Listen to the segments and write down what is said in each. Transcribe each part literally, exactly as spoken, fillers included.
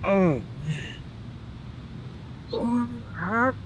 Oh. Oh, heart.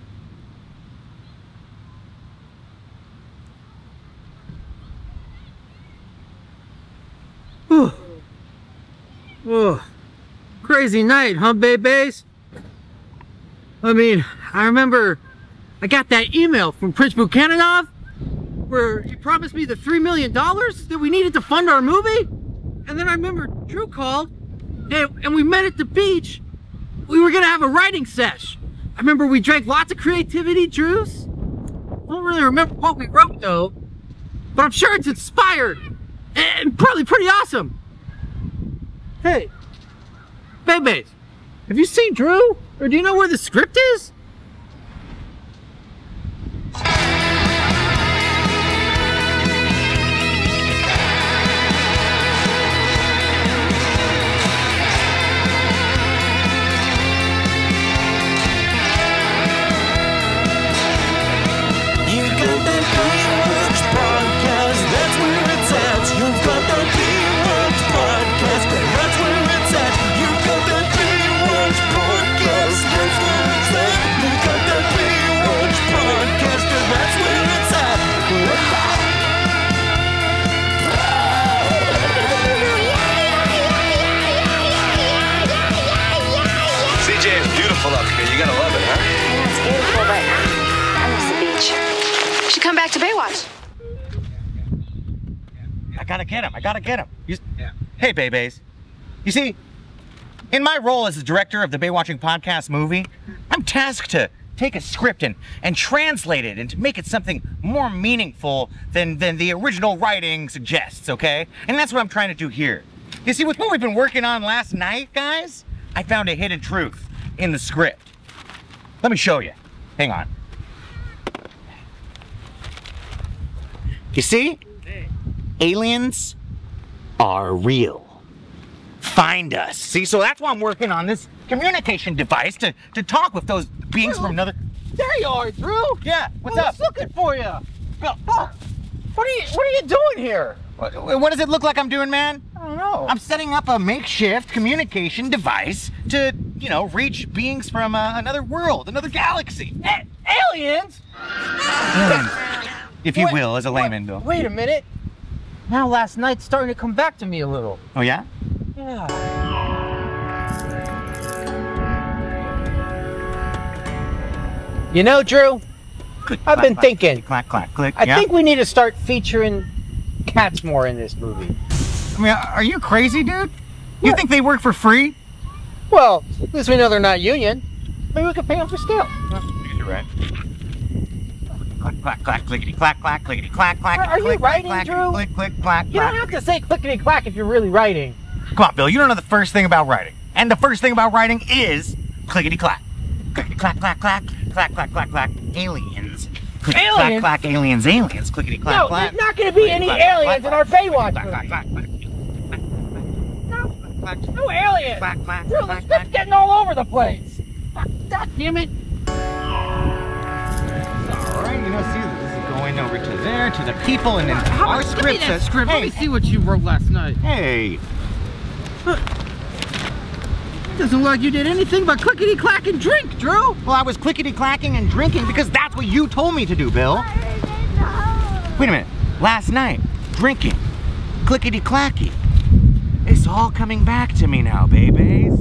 Whew. Oh, crazy night, huh, Bay Baes? I mean, I remember I got that email from Prince Bukhananov where he promised me the three million dollars that we needed to fund our movie. And then I remember Drew called and, and we met at the beach. We were gonna have a writing sesh. I remember we drank lots of creativity juice. I don't really remember what we wrote though, but I'm sure it's inspired and probably pretty awesome. Hey, Bay Baes, have you seen Drew? Or do you know where the script is? You got that Baywatch Podcast, that's where it's at. You've got that Baywatch Podcast, that's where it's at. You've got that Baywatch Podcast, that's where it's at. You've got that Baywatch Podcast, that's where it's at. C J is beautiful up here. You gotta love it, huh? Yeah, it's beautiful, but I miss the beach. You should come back to Baywatch. I gotta get him. I gotta get him. You, yeah. Hey, Bay Baes. You see, in my role as the director of the Baywatching Podcast movie, I'm tasked to take a script and, and translate it and to make it something more meaningful than, than the original writing suggests, okay? And that's what I'm trying to do here. You see, with what we've been working on last night, guys, I found a hidden truth in the script. Let me show you. Hang on. You see? Aliens are real. Find us. See, so that's why I'm working on this communication device to, to talk with those beings from another... There you are, Drew. Yeah, what's I up? was looking for you. What are you, what are you doing here? What, what does it look like I'm doing, man? I don't know. I'm setting up a makeshift communication device to, you know, reach beings from uh, another world, another galaxy. A aliens? Aliens, if you What- will, as a what- layman, Bill. Wait a minute. Now last night's starting to come back to me a little. Oh, yeah? Yeah. You know, Drew, Click, I've clack, been clack, thinking. Clack, clack, click. I yeah? think we need to start featuring cats more in this movie. I mean, are you crazy, dude? You What? think they work for free? Well, at least we know they're not union. Maybe we could pay them for scale. You're right. Clack, clack, clack, clickety, clack, clack, clickety, clack, clack. Are- are you click, writing, clack, Drew? Click, click, clack, You clack. don't have to say clickety clack if you're really writing. Come on, Bill, you don't know the first thing about writing. And the first thing about writing is clickety clack. Clickety clack, clack, clack, clack, clack, clack, clack, aliens. Clickety clack, Aliens? clack, aliens, aliens, clickety clack, No, clack. there's not going to be any Clack, aliens clack, in our clack, Baywatch clack, clack, movie. clack, clack, No, clack, no aliens. clack, clack, Drew, the clack, script's clack. getting all over the place. God damn it. Alright, you know, see, this is going over to there, to the people, and then How our about- give me script that says, script. Let hey, me see what you wrote last night. hey, Doesn't look like you did anything but clickety clack and drink, Drew. well, I was clickety clacking and drinking because that's what you told me to do, Bill. Wait a minute, last night, drinking, clickety clacky. It's all coming back to me now, Bay Baes.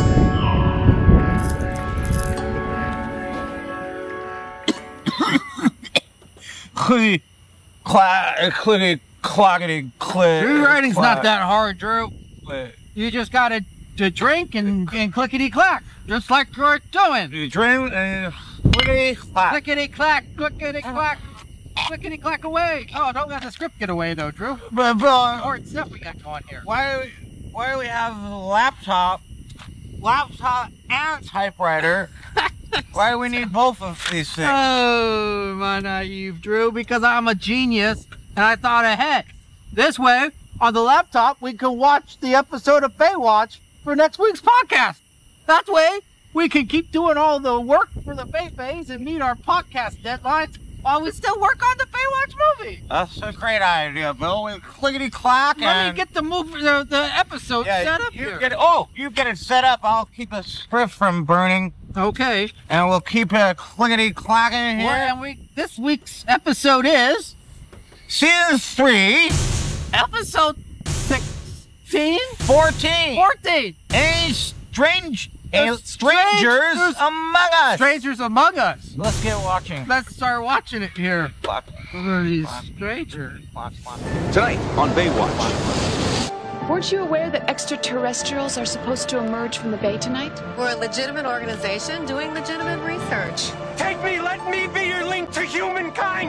Clickety clack, clickety clackety click. Drew writing's clack, not that hard, Drew. click. You just gotta to drink and, and clickety clack, just like you're doing. You drink and clickety clack. Clickety clack, clickety clack, clickety clack away. Oh, don't let the script get away though, Drew. But Bill, Important stuff we got going here. why do we, why do we have a laptop, laptop and typewriter? Why do we need both of these things? Oh, my naive Drew, because I'm a genius and I thought ahead. This way, on the laptop, we can watch the episode of Baywatch for next week's podcast. That way, we can keep doing all the work for the Bay Baes and meet our podcast deadlines while we still work on the Baywatch movie. That's a great idea, Bill. We clickety clack and Let me get the movie, the, the episode yeah, set up you here. Get it, oh, you get it set up. I'll keep the script from burning. Okay. And we'll keep it clickety clacking here. Well, and we this week's episode is Season three, episode sixteen, fourteen. fourteen. Any strange, There's strangers strangers among us. Strangers among us. Let's get watching. Let's start watching it here. Clock, Who are these clock, strangers? clock, clock. Tonight on Baywatch. Weren't you aware that extraterrestrials are supposed to emerge from the bay tonight? We're a legitimate organization doing legitimate research. Take me, let me be your link to humankind.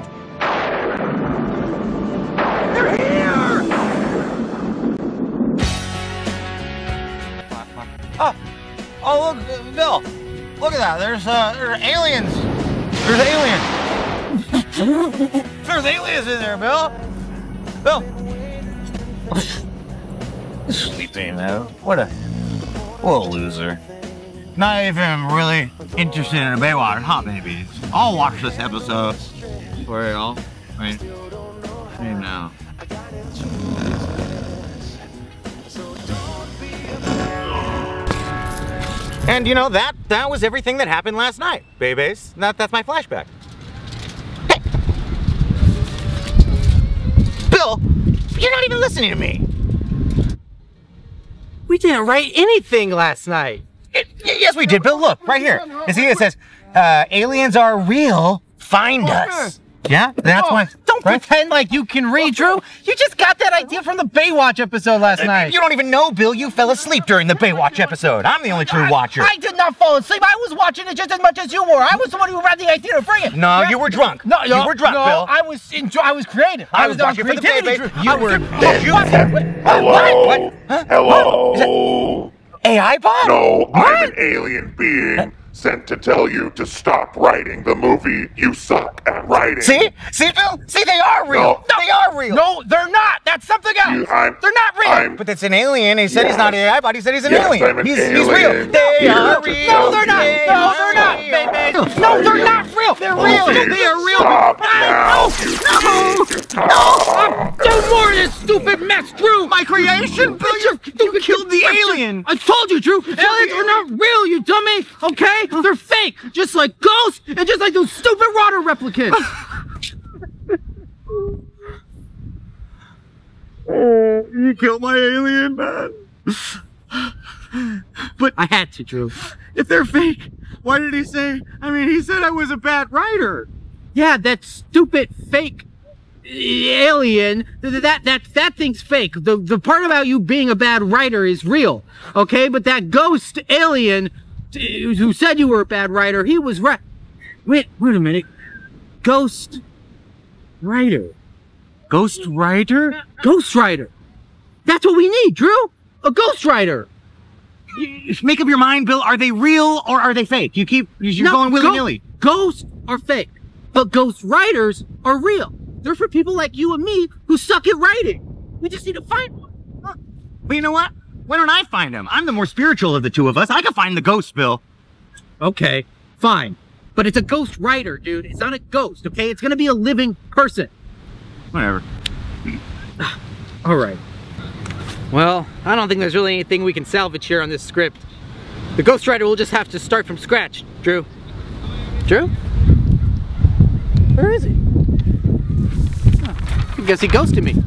They're here! Oh, oh look, uh, Bill. Look at that. There's uh, there's aliens. There's aliens. There's aliens in there, Bill. Bill. Sleeping though. What a what a loser. Not even really interested in a Baywatch, huh, babies? I'll watch this episode for real. I mean, I mean now. And you know that that was everything that happened last night, Bay Baes. That that's my flashback. Hey, Bill, you're not even listening to me. We didn't write anything last night. It, y- yes, we did, Bill. Look right here. You see, it says, uh, "Aliens are real. Find us." Yeah, that's why. Don't right? pretend like you can read, Drew. You just got that idea from the Baywatch episode last night. You don't even know, Bill. You fell asleep during the Baywatch episode. I'm the only true watcher. I did not fall asleep. I was watching it just as much as you were. I was the one who had the idea to bring it. No, Yeah. you were drunk. No, no, you were drunk, no, Bill. I was enjoy. I was creative. I was on watching for the creativity, Bay Baes. Drew. You I were- was- Did you- What? Hello? What? Huh? Hello? A I bot? No, What? I'm an alien being sent to tell you to stop writing the movie you suck at writing. See? See, Bill? See, they are real. No. They are real. No, they're not. That's something else. You- I'm- they're not real. I'm- But it's an alien. He said he's Yes. not an A I bot. He said he's an Yes, alien. I'm an he's, he's alien. real. They Here are to real. tell no, they're not. They No, they're not. are Bay Baes. real. No, they're not real. They're real. Please They are real. Stop Ah, now, no, you no, need to no. stop. Do more of this stupid mess, Drew. My creation? Bill, you, you killed the alien. I told you, Drew. Aliens are not real, you dummy. Okay? They're fake, just like ghosts and just like those stupid water replicants. Oh, you killed my alien, man. But I had to, Drew. if they're fake, why did he say? I mean, he said I was a bad writer. Yeah, that stupid fake alien. That that that, that thing's fake. The the part about you being a bad writer is real. Okay, but that ghost alien t- who said you were a bad writer, he was right. Wait, wait a minute. Ghost writer. Ghost writer? Ghost writer. That's what we need, Drew. A ghost writer. You, make up your mind, Bill. Are they real or are they fake? You keep you're No, going willy go- nilly. Ghosts are fake, but ghost writers are real. They're for people like you and me who suck at writing. We just need to find one. But you know what? Why don't I find him? I'm the more spiritual of the two of us. I can find the ghost, Bill. Okay, fine. But it's a ghost writer, dude. It's not a ghost, okay? It's gonna be a living person. Whatever. All right. Well, I don't think there's really anything we can salvage here on this script. The ghost writer will just have to start from scratch, Drew. Drew? Where is he? Oh, I guess he ghosted me.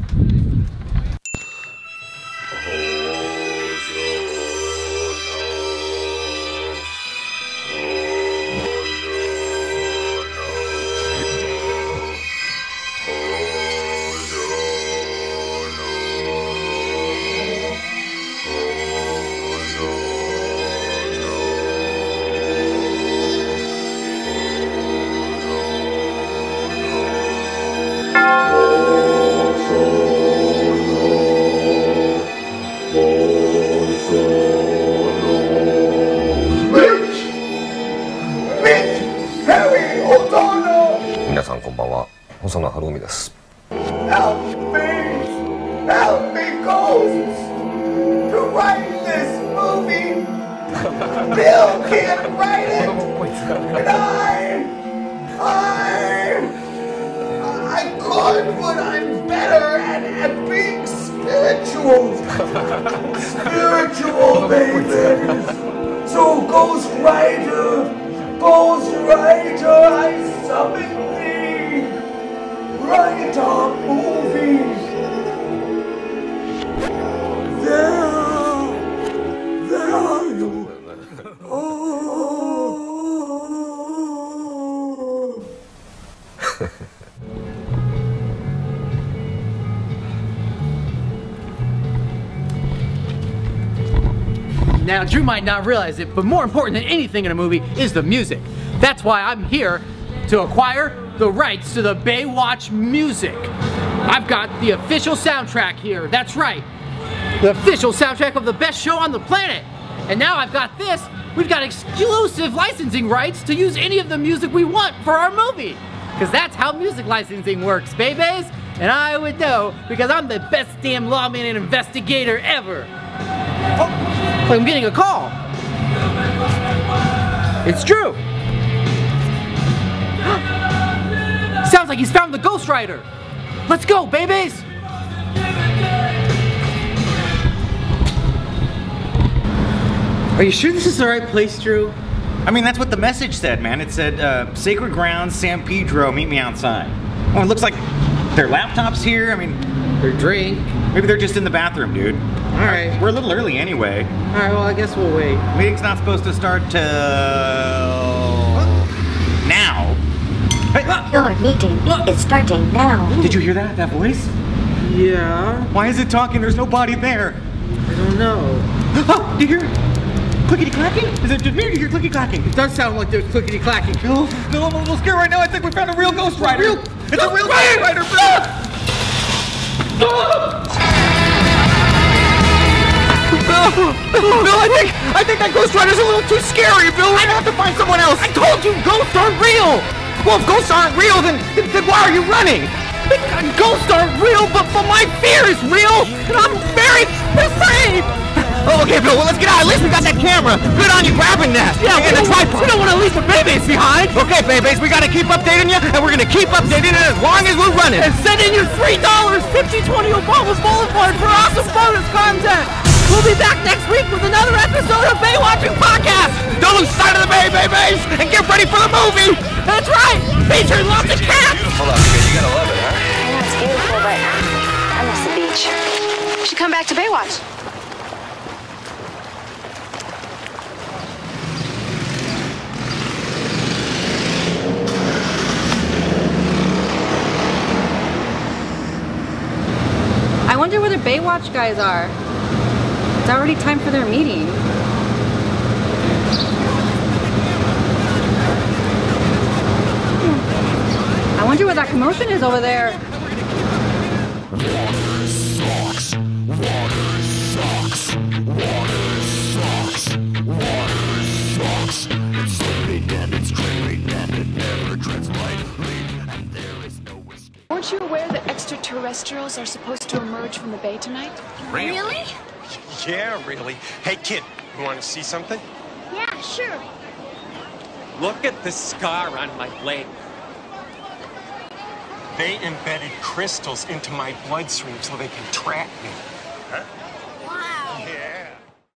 Help me! Help me, ghosts! To write this movie! Bill can't write it! And I... I... Coming theme! Right on movies! There! There are you! Oh! Now, Drew might not realize it, but more important than anything in a movie is the music. That's why I'm here to acquire the rights to the Baywatch music. I've got the official soundtrack here, that's right. The official soundtrack of the best show on the planet. And now I've got this, we've got exclusive licensing rights to use any of the music we want for our movie. Because that's how music licensing works, Bay Baes. And I would know because I'm the best damn lawman and investigator ever. Oh, I'm getting a call. It's Drew. Sounds like he's found the Ghost Rider. Let's go, Bay Baes. Are you sure this is the right place, Drew? I mean, that's what the message said, man. It said, uh, Sacred Grounds, San Pedro, meet me outside. Well, it looks like their laptops here. I mean, Their drink. maybe they're just in the bathroom, dude. All right. We're a little early anyway. All right, well, I guess we'll wait. Meeting's not supposed to start till now. Hey, look. Your meeting is starting now. Did you hear that? That voice? Yeah, Why is it talking? There's nobody there. I don't know. Oh, do you hear clickety clacking? Is it just me or do you hear clickety clacking? It does sound like there's clickety clacking. No, no, I'm a little scared right now. I think we found a real Ghost Rider. Real- it's a real Ghost Rider. Bill! Bill, I think I think that Ghost Rider's a little too scary, Bill. We're gonna have to find someone else. I told you ghosts aren't real. Well, if ghosts aren't real, then, then, then why are you running? Ghosts aren't real, but, but my fear is real, and I'm very afraid. Oh, okay, Bill, well, let's get out. At least we got that camera. Good on you grabbing that. Yeah, and the tripod. We don't want to leave the Bay Baes behind. Okay, Bay Baes, we got to keep updating you, and we're going to keep updating it as long as we're running. And send in your three dollars, fifty twenty Obama Boulevard for awesome bonus content. We'll be back next week with another episode of Baywatching Podcast. Don't lose sight of the Bay, Bay Baes, and get ready for the movie. That's right. Featuring lots of cats. Beautiful out here. You gotta love it, huh? I know it's beautiful, but I miss the beach. We should come back to Baywatch. I wonder where the Baywatch guys are. It's already time for their meeting. Hmm. I wonder what that commotion is over there. Water sucks. Water sucks. Water sucks. Water sucks. It's slipping and it's screaming and it never treads lightly. And there is no escape. Weren't you aware that extraterrestrials are supposed to emerge from the bay tonight? Really? Yeah, really. Hey, kid, you want to see something? Yeah, sure. Look at the scar on my leg. They embedded crystals into my bloodstream so they can track me.